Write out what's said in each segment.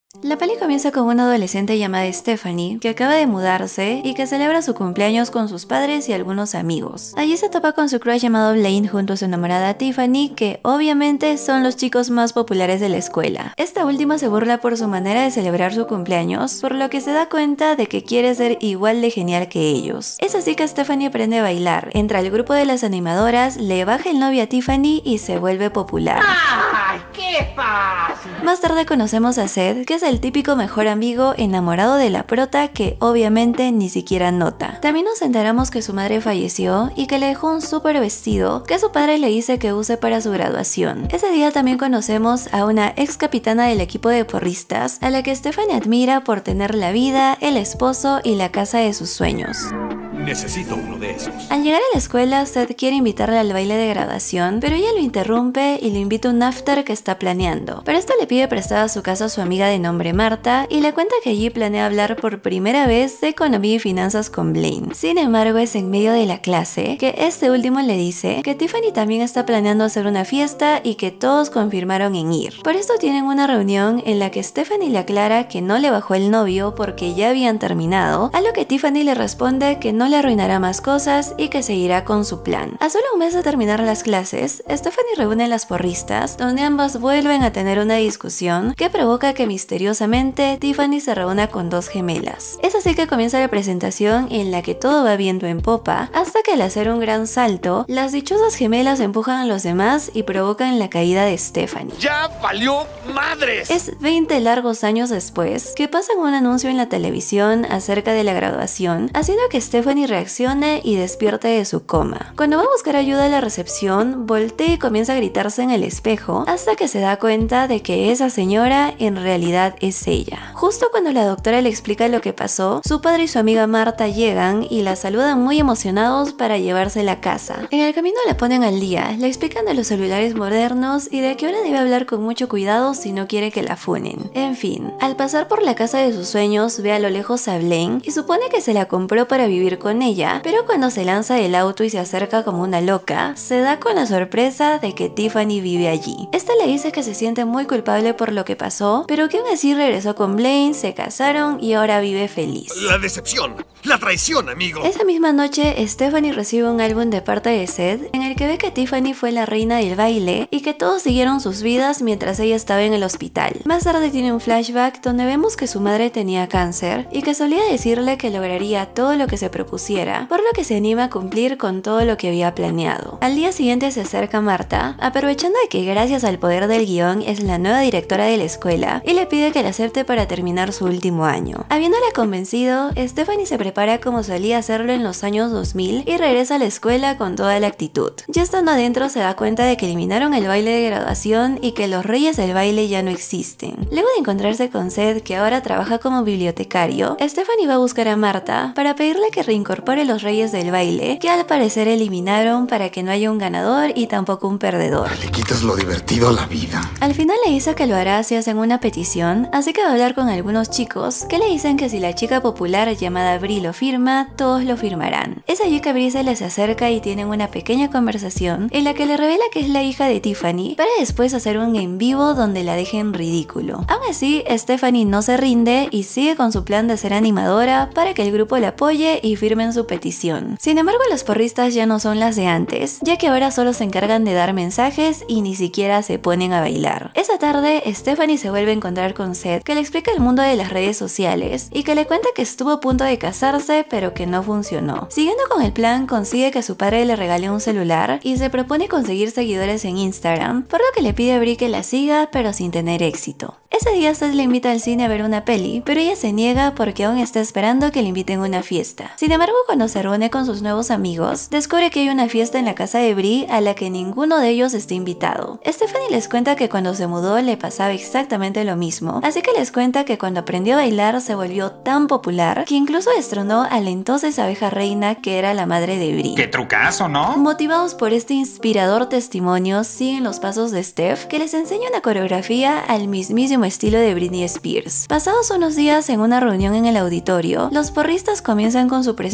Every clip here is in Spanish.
La peli comienza con una adolescente llamada Stephanie, que acaba de mudarse y que celebra su cumpleaños con sus padres y algunos amigos. Allí se topa con su crush llamado Blaine junto a su enamorada Tiffany, que obviamente son los chicos más populares de la escuela. Esta última se burla por su manera de celebrar su cumpleaños, por lo que se da cuenta de que quiere ser igual de genial que ellos. Es así que Stephanie aprende a bailar, entra al grupo de las animadoras, le baja el novio a Tiffany y se vuelve popular. ¡Ay, qué fácil! Más tarde conocemos a Seth, que es el típico mejor amigo enamorado de la prota que obviamente ni siquiera nota. También nos enteramos que su madre falleció y que le dejó un súper vestido que su padre le dice que use para su graduación. Ese día también conocemos a una ex capitana del equipo de porristas a la que Stephanie admira por tener la vida, el esposo y la casa de sus sueños. Necesito uno de esos. Al llegar a la escuela, Seth quiere invitarle al baile de graduación, pero ella lo interrumpe y le invita a un after que está planeando. Para esto le pide prestada su casa a su amiga de nombre Marta y le cuenta que allí planea hablar por primera vez de economía y finanzas con Blaine. Sin embargo, es en medio de la clase que este último le dice que Tiffany también está planeando hacer una fiesta y que todos confirmaron en ir. Por esto tienen una reunión en la que Stephanie le aclara que no le bajó el novio porque ya habían terminado, a lo que Tiffany le responde que no le arruinará más cosas y que seguirá con su plan. A solo un mes de terminar las clases, Stephanie reúne a las porristas, donde ambas vuelven a tener una discusión que provoca que misteriosamente Tiffany se reúna con dos gemelas. Es así que comienza la presentación en la que todo va viento en popa, hasta que al hacer un gran salto, las dichosas gemelas empujan a los demás y provocan la caída de Stephanie. ¡Ya valió madres! Es 20 largos años después que pasan un anuncio en la televisión acerca de la graduación, haciendo que Stephanie reaccione y despierte de su coma. Cuando va a buscar ayuda a la recepción, voltea y comienza a gritarse en el espejo hasta que se da cuenta de que esa señora en realidad es ella. Justo cuando la doctora le explica lo que pasó, su padre y su amiga Marta llegan y la saludan muy emocionados para llevársela a casa. En el camino la ponen al día, le explican de los celulares modernos y de que ahora debe hablar con mucho cuidado si no quiere que la funen. En fin, al pasar por la casa de sus sueños ve a lo lejos a Blaine y supone que se la compró para vivir con ella, pero cuando se lanza del auto y se acerca como una loca, se da con la sorpresa de que Tiffany vive allí. Esta le dice que se siente muy culpable por lo que pasó, pero que aún así regresó con Blaine, se casaron y ahora vive feliz. La decepción, la traición, amigo. Esa misma noche, Stephanie recibe un álbum de parte de Seth en el que ve que Tiffany fue la reina del baile y que todos siguieron sus vidas mientras ella estaba en el hospital. Más tarde tiene un flashback donde vemos que su madre tenía cáncer y que solía decirle que lograría todo lo que se propusiera, por lo que se anima a cumplir con todo lo que había planeado. Al día siguiente se acerca Marta, aprovechando de que gracias al poder del guión es la nueva directora de la escuela y le pide que la acepte para terminar su último año. Habiéndola convencido, Stephanie se prepara como solía hacerlo en los años 2000 y regresa a la escuela con toda la actitud. Ya estando adentro se da cuenta de que eliminaron el baile de graduación y que los reyes del baile ya no existen. Luego de encontrarse con Seth, que ahora trabaja como bibliotecario, Stephanie va a buscar a Marta para pedirle que reincorpore los reyes del baile, que al parecer eliminaron para que no haya un ganador y tampoco un perdedor. Le quitas lo divertido a la vida. Al final le dice que lo hará si hacen una petición, así que va a hablar con algunos chicos que le dicen que si la chica popular llamada Bri lo firma, todos lo firmarán. Es allí que Bri se les acerca y tienen una pequeña conversación en la que le revela que es la hija de Tiffany, para después hacer un en vivo donde la dejen ridículo. Aún así, Stephanie no se rinde y sigue con su plan de ser animadora para que el grupo la apoye y firmen su petición. Sin embargo, las porristas ya no son las de antes, ya que ahora solo se encargan de dar mensajes y ni siquiera se ponen a bailar. Esa tarde, Stephanie se vuelve a encontrar con Seth, que le explica el mundo de las redes sociales y que le cuenta que estuvo a punto de casarse, pero que no funcionó. Siguiendo con el plan, consigue que su padre le regale un celular y se propone conseguir seguidores en Instagram, por lo que le pide a Bri que la siga, pero sin tener éxito. Ese día Seth le invita al cine a ver una peli, pero ella se niega porque aún está esperando que le inviten a una fiesta. Sin embargo, cuando se reúne con sus nuevos amigos, descubre que hay una fiesta en la casa de Bri a la que ninguno de ellos está invitado. Stephanie les cuenta que cuando se mudó le pasaba exactamente lo mismo, así que les cuenta que cuando aprendió a bailar se volvió tan popular que incluso destronó a la entonces abeja reina, que era la madre de Bri. ¡Qué trucazo!, ¿no? Motivados por este inspirador testimonio, siguen los pasos de Steph, que les enseña una coreografía al mismísimo estilo de Britney Spears. Pasados unos días en una reunión en el auditorio, los porristas comienzan con su presentación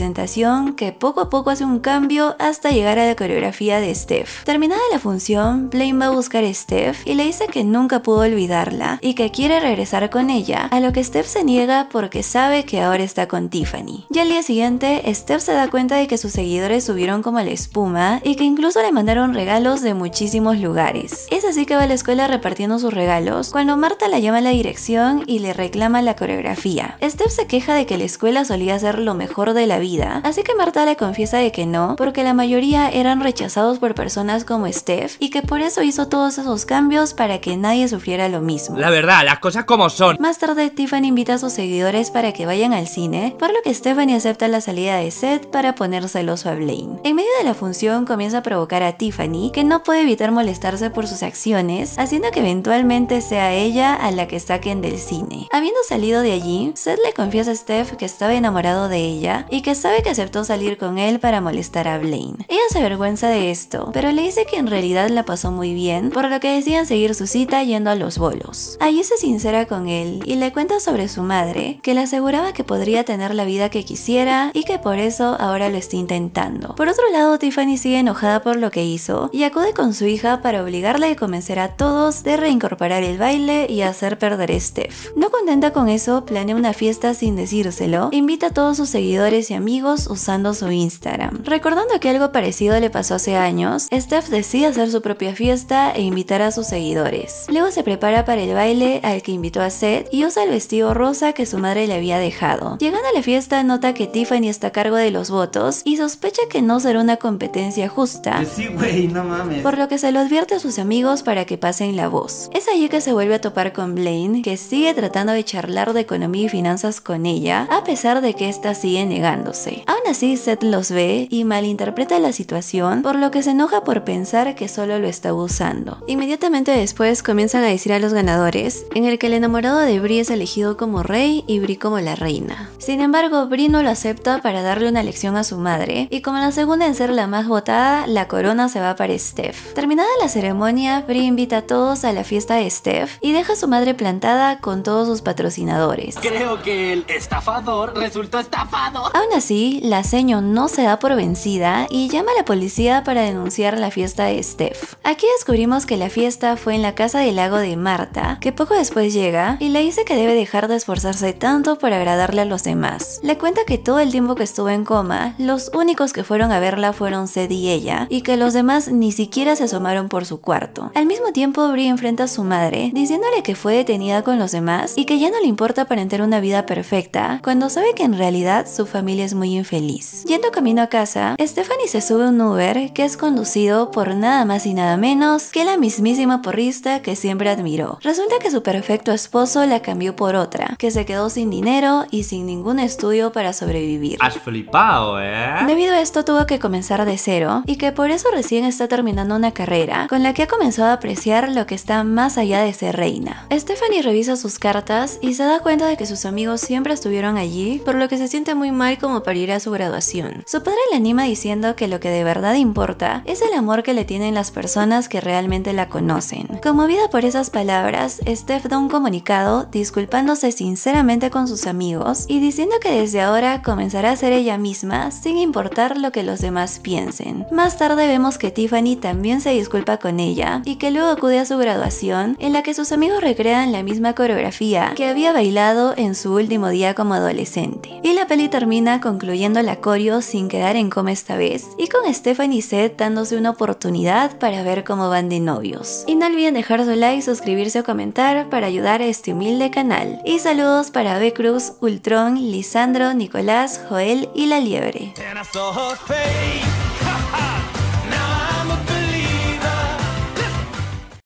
presentación que poco a poco hace un cambio hasta llegar a la coreografía de Steph. Terminada la función, Blaine va a buscar a Steph y le dice que nunca pudo olvidarla y que quiere regresar con ella, a lo que Steph se niega porque sabe que ahora está con Tiffany. Y al día siguiente, Steph se da cuenta de que sus seguidores subieron como la espuma y que incluso le mandaron regalos de muchísimos lugares. Es así que va a la escuela repartiendo sus regalos cuando Marta la llama a la dirección y le reclama la coreografía. Steph se queja de que la escuela solía ser lo mejor de la vida, así que Marta le confiesa de que no, porque la mayoría eran rechazados por personas como Steph y que por eso hizo todos esos cambios para que nadie sufriera lo mismo. La verdad, las cosas como son. Más tarde, Tiffany invita a sus seguidores para que vayan al cine, por lo que Stephanie acepta la salida de Seth para poner celoso a Blaine. En medio de la función comienza a provocar a Tiffany, que no puede evitar molestarse por sus acciones, haciendo que eventualmente sea ella a la que saquen del cine. Habiendo salido de allí, Seth le confiesa a Steph que estaba enamorado de ella y que sabe que aceptó salir con él para molestar a Blaine. Ella se avergüenza de esto, pero le dice que en realidad la pasó muy bien, por lo que deciden seguir su cita yendo a los bolos. Allí se sincera con él y le cuenta sobre su madre, que le aseguraba que podría tener la vida que quisiera y que por eso ahora lo está intentando. Por otro lado, Tiffany sigue enojada por lo que hizo y acude con su hija para obligarla y convencer a todos de reincorporar el baile y hacer perder a Steph. No contenta con eso, planea una fiesta sin decírselo e invita a todos sus seguidores y amigos usando su Instagram. Recordando que algo parecido le pasó hace años, Steph decide hacer su propia fiesta e invitar a sus seguidores. Luego se prepara para el baile al que invitó a Seth y usa el vestido rosa que su madre le había dejado. Llegando a la fiesta, nota que Tiffany está a cargo de los votos y sospecha que no será una competencia justa, Sí, güey, no mames. por lo que se lo advierte a sus amigos para que pasen la voz. Es allí que se vuelve a topar con Blaine, que sigue tratando de charlar de economía y finanzas con ella, a pesar de que ésta sigue negándose. Aún así, Seth los ve y malinterpreta la situación, por lo que se enoja por pensar que solo lo está usando. Inmediatamente después comienzan a decir a los ganadores, en el que el enamorado de Brie es elegido como rey y Brie como la reina. Sin embargo, Brie no lo acepta para darle una lección a su madre, y como la segunda en ser la más votada, la corona se va para Steph. Terminada la ceremonia, Brie invita a todos a la fiesta de Steph y deja a su madre plantada con todos sus patrocinadores. Creo que el estafador resultó estafado. Aún así, la seño no se da por vencida y llama a la policía para denunciar la fiesta de Steph. Aquí descubrimos que la fiesta fue en la casa del lago de Marta, que poco después llega y le dice que debe dejar de esforzarse tanto por agradarle a los demás. Le cuenta que todo el tiempo que estuvo en coma, los únicos que fueron a verla fueron Seth y ella, y que los demás ni siquiera se asomaron por su cuarto. Al mismo tiempo, Brie enfrenta a su madre, diciéndole que fue detenida con los demás y que ya no le importa aparentar una vida perfecta, cuando sabe que en realidad su familia es muy infeliz. Yendo camino a casa, Stephanie se sube a un Uber que es conducido por nada más y nada menos que la mismísima porrista que siempre admiró. Resulta que su perfecto esposo la cambió por otra, que se quedó sin dinero y sin ningún estudio para sobrevivir. Has flipado, Debido a esto tuvo que comenzar de cero y que por eso recién está terminando una carrera con la que ha comenzado a apreciar lo que está más allá de ser reina. Stephanie revisa sus cartas y se da cuenta de que sus amigos siempre estuvieron allí, por lo que se siente muy mal como para ir a su graduación. Su padre la anima diciendo que lo que de verdad importa es el amor que le tienen las personas que realmente la conocen. Conmovida por esas palabras, Steph da un comunicado disculpándose sinceramente con sus amigos y diciendo que desde ahora comenzará a ser ella misma sin importar lo que los demás piensen. Más tarde vemos que Tiffany también se disculpa con ella y que luego acude a su graduación, en la que sus amigos recrean la misma coreografía que había bailado en su último día como adolescente. Y la peli termina concluyendo la coreo sin quedar en coma esta vez, y con Stephanie y Seth dándose una oportunidad para ver cómo van de novios. Y no olviden dejar su like, suscribirse o comentar para ayudar a este humilde canal. Y saludos para B. Cruz, Ultron, Lisandro, Nicolás, Joel y La Liebre. And I saw her face. Ha ha.